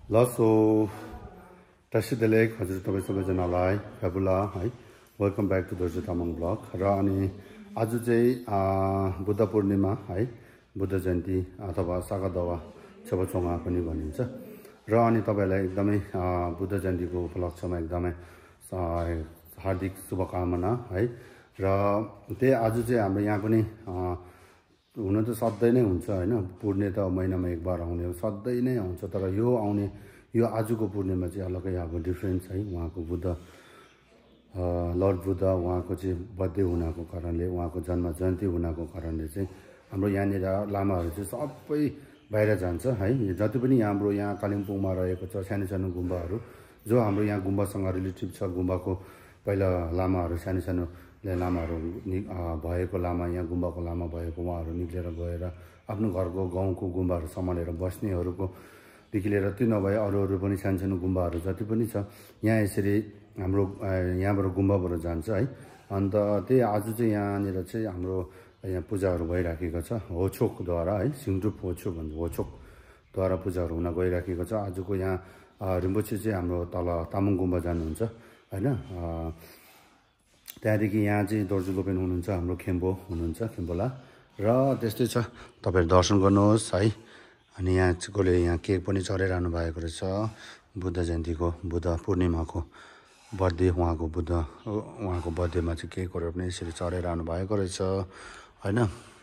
लसो तसिदेलेक हजुर तपाईं सबैजनालाई फ्याबुला है welcome back to Dorje Tamang blog र अनि आज चाहिँ बुद्ध पूर्णिमा है बुद्ध जयन्ती अथवा सागादावा छेबचोङा पनि भनिन्छ र अनि तपाईलाई एकदमै बुद्ध जयन्तीको उपलक्ष्यमा एकदमै हार्दिक शुभकामना है र त्यही आज चाहिँ हाम्रो यहाँ पनि हुन त सधैँ नै हुन्छ हैन पूर्णे त महिनामा एक बार आउने सधैँ नै आउँछ तर यो आउने यो आजको पूर्णिमा चाहिँ अलग्गै अब डिफरेन्स है उहाँको बुद्ध लर्ड बुद्ध उहाँको चाहिँ बर्थडे हुनाको कारणले उहाँको जन्म जयन्ती हुनाको कारणले चाहिँ हाम्रो यहाँनिर लामाहरू चाहिँ सबै बाहिर जान्छ है जति पनि हाम्रो यहाँ कालिम्पोङमा रहेको छ सानो सानो गुम्बाहरू जो हाम्रो यहाँ गुम्बासँग रिलेटिभ छ गुम्बाको पहिला लामाहरू सानो सानो लामाहरू भएको लामा यहाँ गुम्बाको लामा भएको उहाँहरू निक्लेर गएर आफ्नो घरको गाउँको गुम्बाहरू सम्हालेर बस्नेहरूको देखि लिएर त्यो नभए अरू पनि सानो सानो गुम्बाहरू जति पनि छ यहाँ यसरी हाम्रो यहाँबाट गुम्बाबाट जान्छ है अन्त त्यही आज चाहिँ यहाँनिर चाहिँ हाम्रो यहाँ पूजाहरू भइराखेको छ होचोकद्वारा है सिङडुप होचोक भन्छ होचोकद्वारा पूजाहरू हुन गइराखेको छ आजको यहाँ रिम्पोछे चाहिँ हाम्रो तल तामाङ गुम्बा जानुहुन्छ हैन त्यहाँदेखि यहाँ चाहिँ दोर्जे गोपेन हुनुहुन्छ हाम्रो खेम्बो हुनुहुन्छ खेम्बोला र त्यस्तै छ तपाईहरु दर्शन गर्नुहोस् है अनि यहाँ कसले यहाँ केक पनि चढाइरहनु भएको रहेछ बुद्ध जयन्तीको बुद्ध पूर्णिमाको बर्थडे उहाँको बर्थडेमा चाहिँ केकहरू पनि यसरी चढाइरहनु भएको रहेछ हैन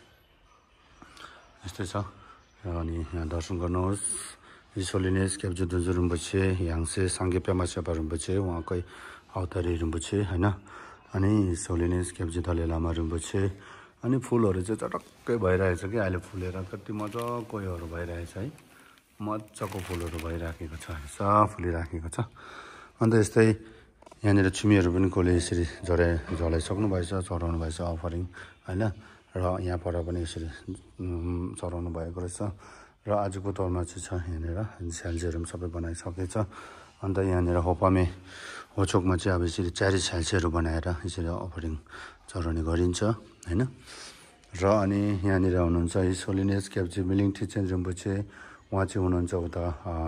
यस्तै छ र अनि यहाँ दर्शन गर्नुहोस् इसोलिनेस क्याप्जु दुजु रिम्पोछे याङसे साङ्गे पेमा सेपा रिम्पोछे उहाँकै अवतारी रिम्पोछे हैन अनि सोलिनेस क्याप्जु दलाई लामा रिम्पोछे अनि फुलहरू चाहिँ चटक्कै भइरहेछ कि अहिले फुलेर कति मजाको योहरू भइरहेछ है मजाको फुलहरू भइराखेको छ फुलिराखेको छ अन्त यस्तै यहाँनिर छिमीहरू पनि कसले यसरी जलाइसक्नु भएछ चढाउनु भएछ अफरिङ हैन र यहाँ पर पनि यसरी चढाउनु भएको रहेछ र आजको तौरमा चाहिँ छ यहाँनिर स्याल्सेहरू पनि सबै बनाइसकेछ अन्त यहाँनिर होपामे होचोकमा चाहिँ अब यसरी चारी स्याल्सेहरू बनाएर यसरी अफरिङ चढाउने गरिन्छ हैन र अनि यहाँनिर हुनुहुन्छ सोलिनेस क्याप्चे मिलिङ टिचेन रिम्पोछे उहाँ चाहिँ हुनुहुन्छ उता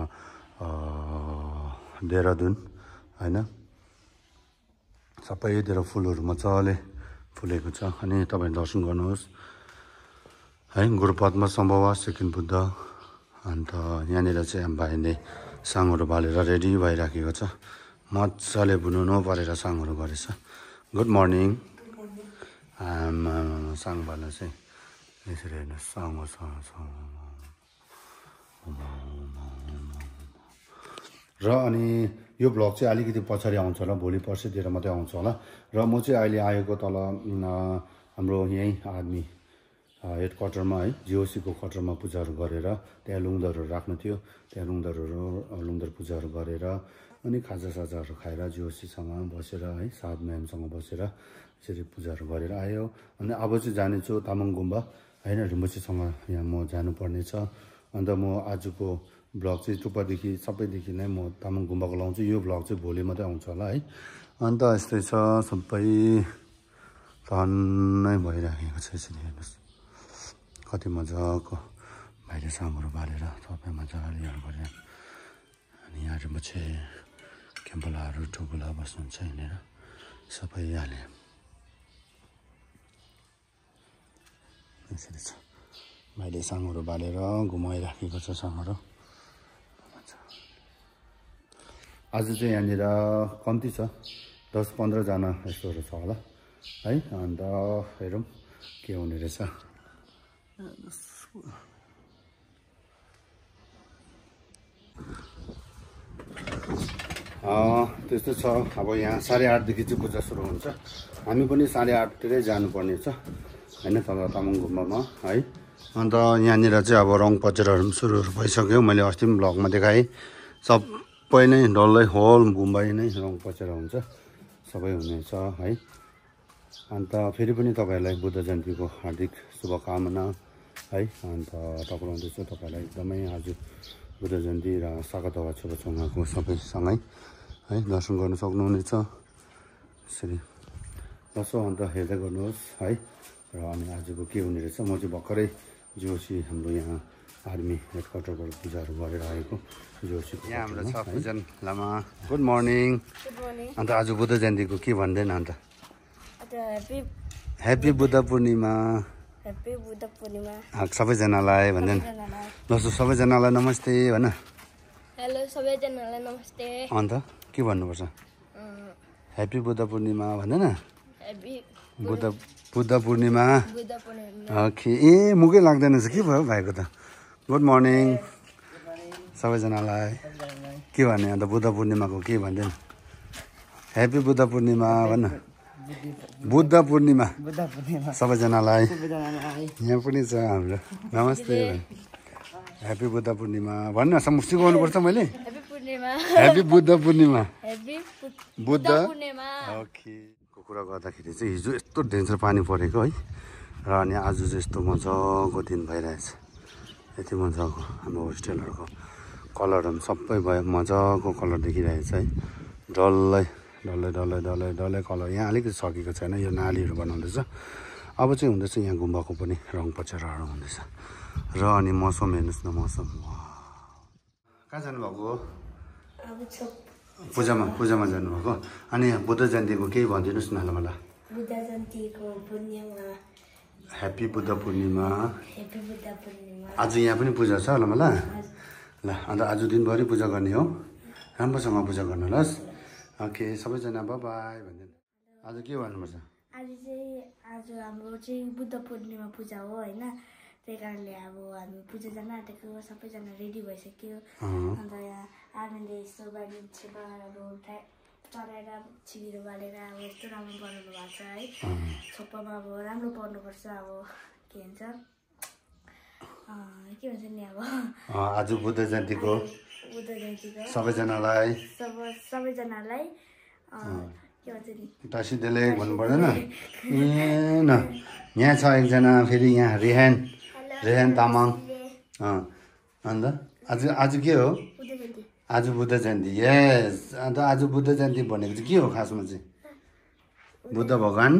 देहरादुन हैन सबैतिर फुलहरू मजाले फुलेको छ अनि तपाईँ दर्शन गर्नुहोस् है गुरुपद्म सम्भव सेकेन्ड बुद्ध अन्त यहाँनिर चाहिँ भाइले साङहरू बालेर रेडी भइराखेको छ मजाले बुनु नपरेर साङहरू गरेछ गुड मर्निङ साङ बाल्न चाहिँ यसरी हेर्नुहोस् र अनि यो ब्लग चाहिँ अलिकति पछाडि आउँछ होला भोलि पर्सितिर मात्रै आउँछ होला र म चाहिँ अहिले आएको तल हाम्रो यहीँ आर्मी हेड क्वार्टरमा है जिओसीको क्वार्टरमा पूजाहरू गरेर त्यहाँ लुङदरहरू राख्नु थियो त्यहाँ लुङदर पूजाहरू गरेर अनि खाजासाजाहरू खाएर जिओसीसँग बसेर है साहब म्यामसँग बसेर यसरी पूजाहरू गरेर आयो अनि अब चाहिँ जानेछु तामाङ गुम्बा होइन रिम्पोछेसँग यहाँ म जानुपर्ने छ अन्त म आजको ब्लग चाहिँ टुप्पादेखि सबैदेखि नै म तामाङ गुम्बाको लाउँछु यो ब्लग चाहिँ भोलि मात्रै आउँछ होला है अन्त यस्तै छ सबै टन्नै भइराखेको छ यसरी हेर्नुहोस् कति मजाको भाइले साङहरू बालेर सबै मजाले यहाँ गरेर अनि यहाँ रिम्पोछे खेम्बोलाहरू टुबुला बस्नुहुन्छ यहाँनिर सबै हाले यसरी छ भाइले साङहरू बालेर घुमाइराखेको छ साङहरू आज चाहिँ यहाँनिर कम्ती छ 10-15 जना यस्तोहरू छ होला है अन्त हेरौँ के हुने रहेछ त्यस्तो छ अब यहाँ 8:30 देखि चाहिँ पूजा सुरु हुन्छ हामी पनि 8:30 तिरै जानुपर्ने छ हैन तल तामाङ गुम्बामा है अन्त यहाँनिर चाहिँ अब रङ पचेराहरू पनि सुरु भइसक्यो मैले अस्ति पनि ब्लगमा देखाएँ सबै नै डल्लै होल गुम्बा नै रङ पचेरा हुन्छ सबै हुनेछ है अन्त फेरि पनि तपाईँहरूलाई बुद्ध जयन्तीको हार्दिक शुभकामना है अन्त टक्राउँदैछु तपाईँलाई एकदमै आज बुद्ध जयन्ती र सागादावा छेबचोङाको सबैसँगै है दर्शन गर्न सक्नुहुनेछ यसरी बसो अन्त हेर्दै गर्नुहोस् है र अनि आजको के हुने रहेछ म चाहिँ भर्खरै जिओसी हाम्रो यहाँ आर्मी हेडक्वार्टरबाट पूजाहरू गरेर आएको जोशीको यहाँ हाम्रो छ पूजन लामा गुड मर्निङ अन्त आज बुद्ध जयन्तीको के भन्दैन अन्त ह्याप्पी बुद्ध पूर्णिमा सबैजनालाई भन्दैन जस्तो सबैजनालाई नमस्ते भन हेलो सबैजनालाई नमस्ते अन्त के भन्नुपर्छ ह्याप्पी बुद्ध पूर्णिमा भन्दैन बुद्ध पूर्णिमा ओके ए मुकै लाग्दैन छ के भयो भाइको त गुड मर्निङ सबैजनालाई के भन्ने अन्त बुद्ध पूर्णिमाको के भन्दैन ह्याप्पी बुद्ध पूर्णिमा भन्न बुद्ध पूर्णिमा सबैजनालाई यहाँ पनि छ हाम्रो नमस्ते ह्याप्पी बुद्ध पूर्णिमा भन्न सिकाउनुपर्छ मैले ह्याप्पी बुद्ध पूर्णिमा बुद्ध ओके को कुरा गर्दाखेरि चाहिँ हिजो यस्तो डेन्जर पानी परेको है र अनि आज चाहिँ यस्तो मजाको दिन भइरहेछ यति मजाको हाम्रो होस्टेलहरूको कलरहरू सबै भयो मजाको कलर देखिरहेछ है डल्लै डल्लै डल्लै डल्लै डल्लै कलर यहाँ अलिकति सकेको छैन यो नालीहरू बनाउँदैछ अब चाहिँ हुँदैछ यहाँ गुम्बाको पनि रङ पचेराहरू हुँदैछ र अनि मौसम हेर्नुहोस् न मौसम कहाँ जानुभएको हो पूजामा जानुभएको अनि बुद्ध जयन्तीको केही भनिदिनुहोस् न ल मलाई बुद्ध जयन्तीको पूर्णिमा ह्याप्पी बुद्ध पूर्णिमा आज यहाँ पनि पूजा छ ल मलाई ल अन्त आज दिनभरि पूजा गर्ने हो राम्रोसँग पूजा गर्नुहोस् ओके सबैजना बाई भन्दैन आज के भन्नुपर्छ आज हाम्रो चाहिँ बुद्ध पूर्णिमा पूजा हो होइन त्यही कारणले अब हामी पूजा जान आँटेको सबैजना रेडी भइसक्यो अन्त यहाँ आर्मीले यस्तो बारी छेपाहरू चढाएर छिमेर बालेर अब यस्तो राम्रो बनाउनु भएको छ है छोपामा अब राम्रो पर्नुपर्छ अब के भन्छ नि अब आज बुद्ध जयन्तीको सबैजनालाई के भन्छ नि टासिदेले भन्नु पर्दैन ए न यहाँ छ एकजना फेरि यहाँ रेहान तामाङ अन्त आज के हो आज बुद्ध जयन्ती यस अन्त आज बुद्ध जयन्ती भनेको चाहिँ के हो खासमा चाहिँ बुद्ध भगवान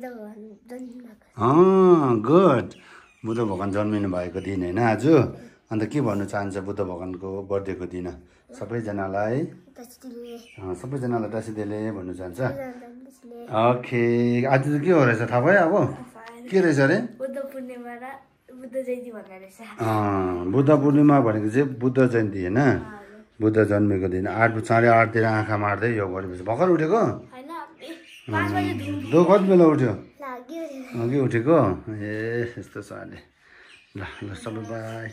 गुड बुद्ध भगवान जन्मिनु भएको दिन होइन आज अन्त के भन्नु चाहन्छ बुद्ध भगवानको बर्थडेको दिन सबैजनालाई टासिदेले भन्नु चाहन्छ ओके आज चाहिँ के हो रहेछ थाहा भयो अब के रहेछ अरे बुद्ध पूर्णिमा भनेको चाहिँ बुद्ध जयन्ती होइन बुद्ध जन्मेको दिन 8:30 आँखा मार्दै यो गरेपछि भर्खर उठेको कति बेला उठ्यो अघि उठेको ए यस्तो छ अहिले ल सबै बाई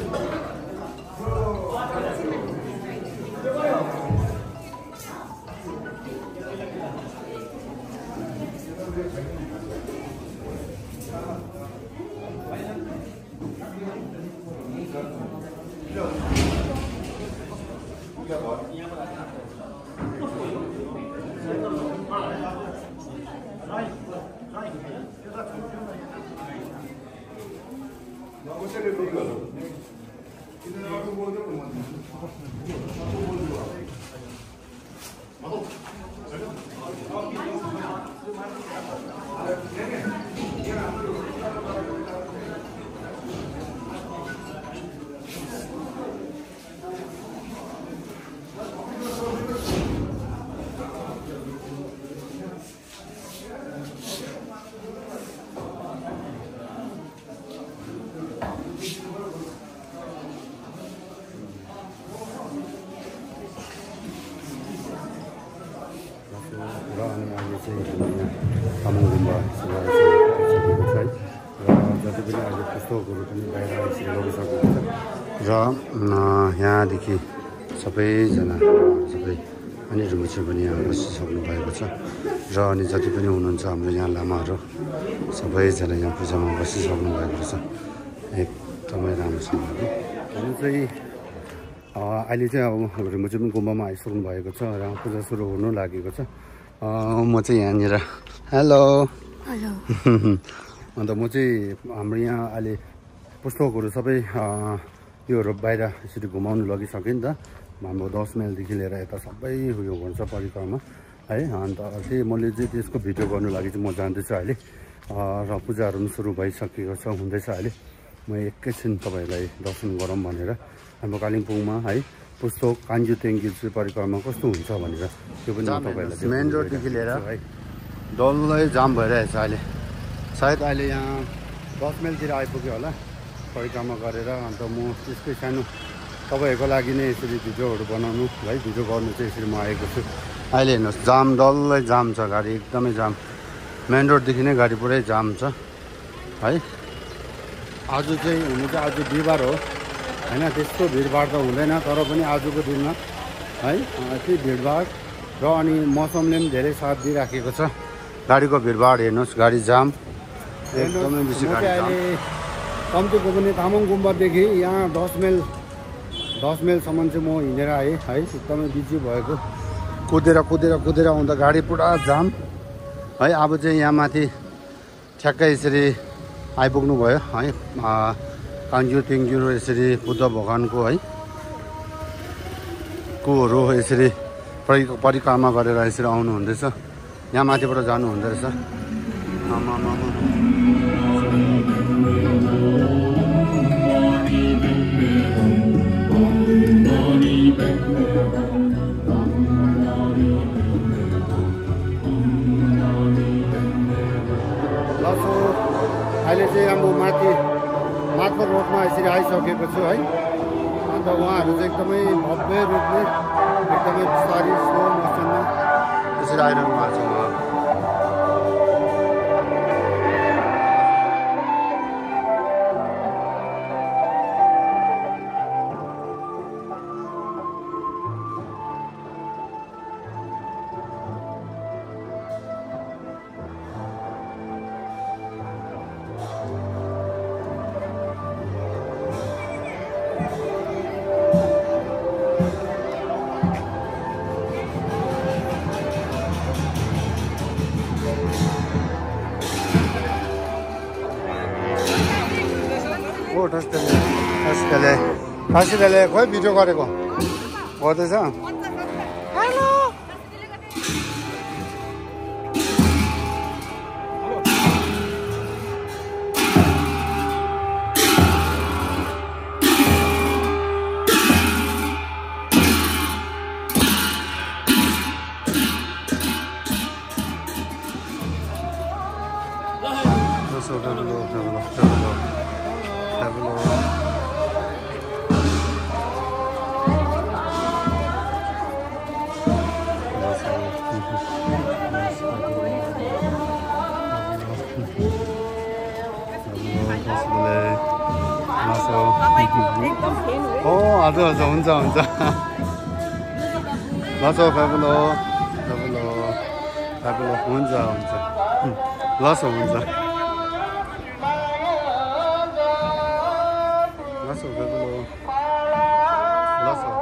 तामाङगुम्बा र जति पनि अहिले पुस्तकहरू पनि बाहिर आइसकेको छ र यहाँदेखि सबैजना सबै अनि रुमहरू पनि यहाँ बसिसक्नु भएको छ र अनि जति पनि हुनुहुन्छ हाम्रो यहाँ लामाहरू सबैजना यहाँ पूजामा बसिसक्नु भएको छ एकदमै राम्रोसँग अनि चाहिँ अहिले चाहिँ अब रुमहरू पनि गुम्बामा आइसक्नु भएको छ र पूजा सुरु हुनु लागेको छ म चाहिँ यहाँनिर हेलो अन्त म चाहिँ हाम्रो यहाँ अहिले पुस्तकहरू सबै योहरू बाहिर यसरी घुमाउनु लगिसकेँ नि त हाम्रो 10 माइलदेखि लिएर यता सबै उयो हुन्छ परिक्रमा है अन्त चाहिँ मैले चाहिँ त्यसको भिडियो गर्नु लागि चाहिँ म जाँदैछु अहिले र पूजाहरू पनि सुरु भइसकेको छ हुँदैछ अहिले म एकैछिन तपाईँहरूलाई दर्शन गरौँ भनेर हाम्रो कालिम्पोङमा है पुस्तक कान्जु तेङ्गु परिक्रमा कस्तो हुन्छ भनेर त्यो पनि तपाईँहरूलाई मेन रोडदेखि लिएर है डल्लै जाम भइरहेछ अहिले सायद अहिले यहाँ 10 माइलतिर आइपुग्यो होला परिक्रमा गरेर अन्त म त्यसकै सानो तपाईँहरूको लागि नै यसरी भिडियोहरू बनाउनु है भिडियो गर्नु चाहिँ यसरी म आएको छु अहिले हेर्नुहोस् जाम डल्लै जाम छ गाडी एकदमै जाम मेन रोडदेखि नै गाडी पुरै जाम छ है आज चाहिँ हुनु चाहिँ आज बिहिबार हो होइन त्यस्तो भिडभाड त हुँदैन तर पनि आजको दिनमा है त्यही भिडभाड र अनि मौसमले पनि धेरै साथ दिइराखेको छ गाडीको भिडभाड हेर्नुहोस् गाडी जाम एकदमै बेसी गाडी जाम कम्तीको पनि तामाङ गुम्बादेखि यहाँ 10 माइलसम्म चाहिँ म हिँडेर आएँ है एकदमै बिजी भएको कुदेर आउँदा गाडी पुरा जाम है अब चाहिँ यहाँ माथि ठ्याक्कै यसरी आइपुग्नु भयो है कान्जु तेङ्गु यसरी बुद्ध भगवानको है कोहरू यसरी परिक्रमा गरेर यसरी आउनु हुँदैछ यहाँ माथिबाट जानु हुँदो रहेछ अहिले चाहिँ अब माथिल्लो रोडमा यसरी आइसकेको छु है अन्त उहाँहरू चाहिँ एकदमै भव्य रूपले एकदमै बिस्तारै स्लो मोसनमा यसरी आइरहनु भएको छ उहाँहरू काशीले खोइ भिडियो गरेको गर्दैछ ओ हजुर हजुर हुन्छ हुन्छ ल सो फ्याबुलो फ्याबुलो फ्याबुलो हुन्छ हुन्छ ल सो हुन्छ ल सो फ्याबुलो ल सो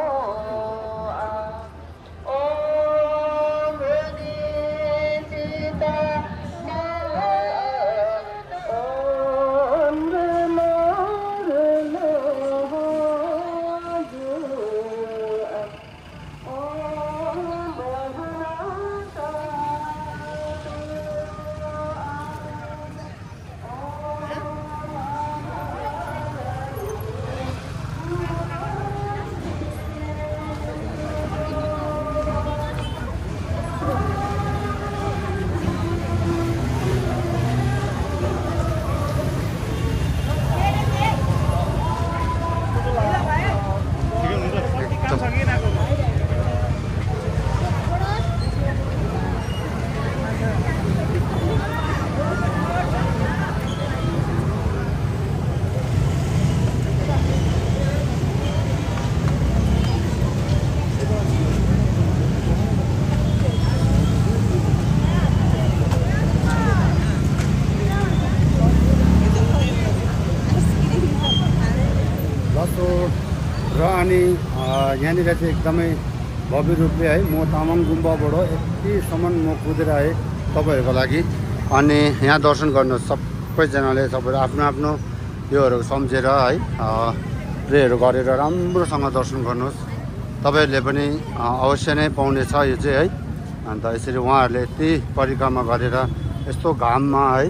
र अनि यहाँनिर चाहिँ एकदमै भव्य रूपले है म तामाङ गुम्बाबाट यतिसम्म म कुदेर आएँ तपाईँहरूको लागि अनि यहाँ दर्शन गर्नुहोस् सबैजनाले तपाईँहरू आफ्नो आफ्नो योहरू सम्झेर है प्रेहरू गरेर राम्रोसँग दर्शन गर्नुहोस् तपाईँहरूले पनि अवश्य नै पाउनेछ यो चाहिँ है अन्त यसरी उहाँहरूले यति परिक्रमा गरेर यस्तो घाममा है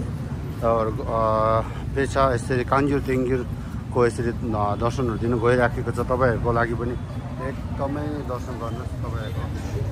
पेचा यसरी काङ्ग्युर टेङ्ग्युरको यसरी दर्शनहरू दिनु गइराखेको छ तपाईँहरूको लागि पनि एकदमै दर्शन गर्नुहोस् तपाईँहरूको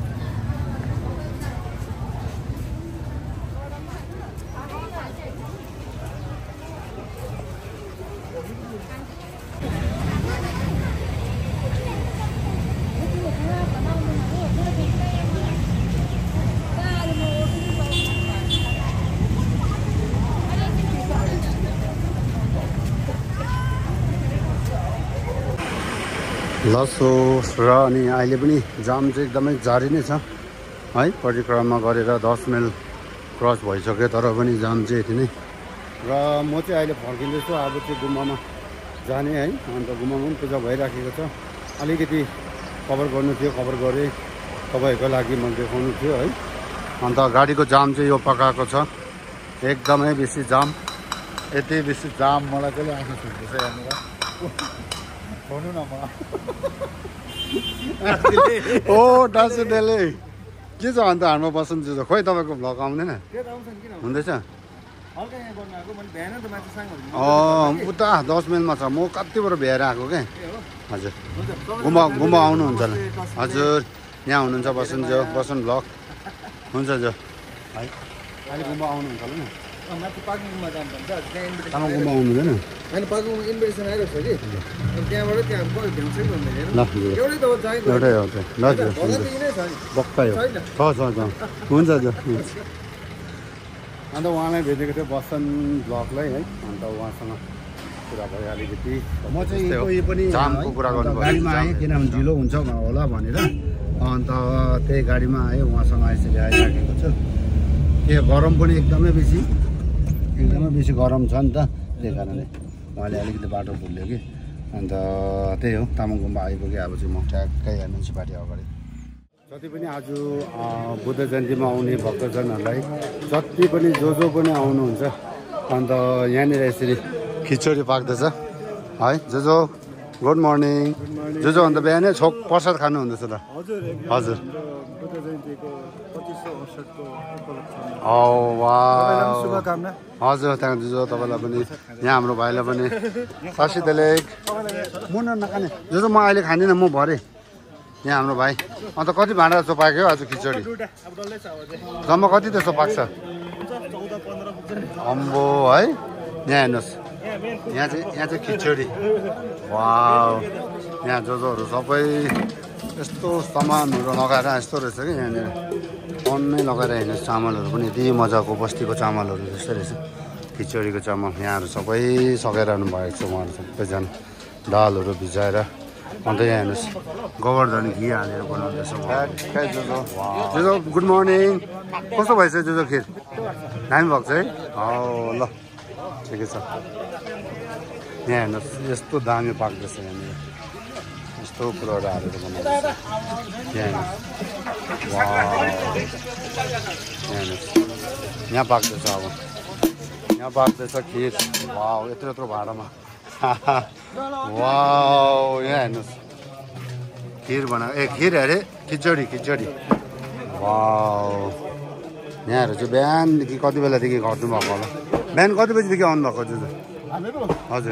लसो र अनि अहिले पनि जाम चाहिँ एकदमै जारी नै छ है परिक्रमा गरेर 10 माइल क्रस भइसक्यो तर पनि जाम चाहिँ यति नै र म चाहिँ अहिले फर्किँदैछु अब चाहिँ गुम्बामा जाने है अन्त गुम्बामा पनि पूजा भइराखेको छ अलिकति कभर गर्नु थियो कभर गरेँ तपाईँहरूको लागि म देखाउनु थियो है अन्त गाडीको जाम चाहिँ यो पकाएको छ एकदमै बेसी जाम यति बेसी जाम मलाई चाहिँ आँखा छुट्दैछ यहाँनिर भन्नु न ओ डाँसुडेले के छ अन्त हारमा बस्नु छ खोइ तपाईँको भ्लग आउँदैन हुँदैछ उता 10 माइलमा छ म कतिबाट भ्याएर आएको क्या हजुर गुम्बा आउनुहुन्छ होला हजुर यहाँ हुनुहुन्छ बसन्त भ्लग हुन्छ जो है अहिले गुम्बा आउनुहुन्छ होला नि तामाङ गुम्बा आउनु हुँदैन होइन पार्कमा इन्भिटेसन आइरहेको छ कि त्यहाँबाट त्यहाँ एउटै हो ल बक्का हो हुन्छ जो अन्त उहाँलाई भेटेको थियो बसन्त भ्लगलाई है अन्त उहाँसँग कुरा भयो अलिकति म चाहिँ यो पनि जामको कुरा गर्नुभयो गाडीमा आएँ किनभने ढिलो हुन्छ होला भनेर अन्त त्यही गाडीमा आएँ उहाँसँग यसरी आइराखेको छु त्यो गरम पनि एकदमै बेसी गरम छ नि त त्यही कारणले उहाँले अलिकति बाटो भुल्यो कि अन्त त्यही हो तामाङ गुम्बा आइपुग्यो अब चाहिँ म ट्याक्कै म्युनिसिपालिटी अगाडि जति पनि आज बुद्ध जयन्तीमा आउने भक्तजनहरूलाई जति पनि जो पनि आउनुहुन्छ अन्त यहाँनिर यसरी खिचडी पाक्दैछ है जो गुड मर्निङ जो अन्त बिहानै छोक प्रसाद खानु हुँदैछ त हजुर हजुर त्यहाँ जो तपाईँलाई पनि यहाँ हाम्रो भाइलाई पनि सासी त्यसले मुना नखाने जो म अहिले खाँदिनँ म भरे यहाँ हाम्रो भाइ अन्त कति भाँडा जस्तो पाक्यो आज खिचडी जम्मा कति जस्तो पाक्छ अम्बो है यहाँ हेर्नुहोस् यहाँ चाहिँ खिचडी वाउ यहाँ जोहरू सबै यस्तो सामानहरू लगाएर यस्तो रहेछ कि यहाँनिर अन्नै लगाएर हेर्नुहोस् चामलहरू पनि यति मजाको बस्तीको चामलहरू जस्तो रहेछ खिचडीको चामल यहाँहरू सबै सघाइरहनु भएको छ उहाँहरू सबैजना दालहरू भिजाएर अन्त यहाँ हेर्नुहोस् गोवर्धन घी हालेर बनाउँदैछ जुजो गुड मर्निङ कस्तो भएछ जुजो खिर दामी भएको छ है ल ठिकै छ यहाँ हेर्नुहोस् यस्तो दामी पाक्दैछ यहाँनिर यस्तो कुरोहरू हालेर बनाउँदैछ यहाँ हेर्नुहोस् यहाँ पाक्दैछ अब यहाँ पाक्दैछ खिर वाउ यत्रो यत्रो भाँडामा वाउ यहाँ हेर्नुहोस् खिर खिर अरे खिचडी वाउ यहाँहरू चाहिँ बिहानदेखि कति बेलादेखि गर्नु भएको होला बिहान कति बजीदेखि आउनु भएको जुजु हजुर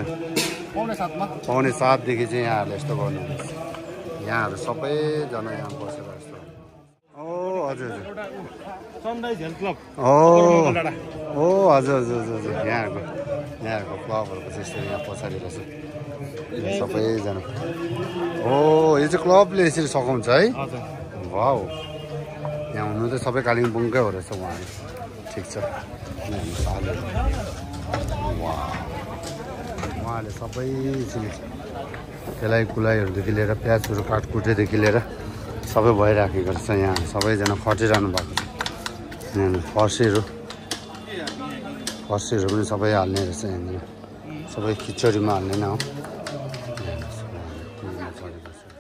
6:45 देखि चाहिँ यहाँहरूले यस्तो गर्नुहुन्छ यहाँहरू सबैजना यहाँ बसेर यस्तो ओ हजुर सनराइज हेल्थ क्लब ओ हजुर यहाँहरूको क्लबहरूको चाहिँ यस्तो यहाँ पछाडि रहेछ सबैजना ओ यो चाहिँ क्लबले यसरी सघाउँछ है वाउ यहाँ हुनु चाहिँ सबै कालिम्पोङकै हो रहेछ उहाँहरू ठिक छ उहाँहरूले सबै त्यसलाई कुलाइहरूदेखि लिएर प्याजहरू काटकुटेदेखि लिएर सबै भइराखेको रहेछ यहाँ सबैजना खटिरहनु भएको छ यहाँ फर्सीहरू पनि सबै हाल्ने रहेछ यहाँनिर सबै खिचडीमा हाल्ने न हो